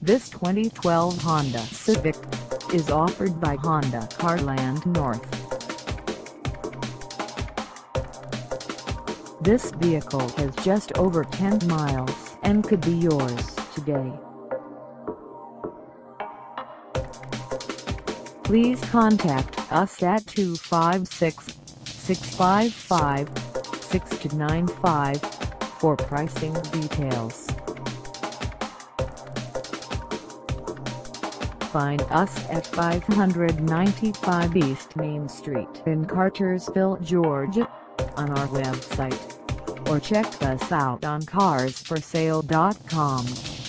This 2012 Honda Civic is offered by Honda CARLAND North. This vehicle has just over 10 miles and could be yours today. Please contact us at 256-655-6295 for pricing details. Find us at 595 East Main Street in Cartersville, Georgia, on our website, or check us out on carsforsale.com.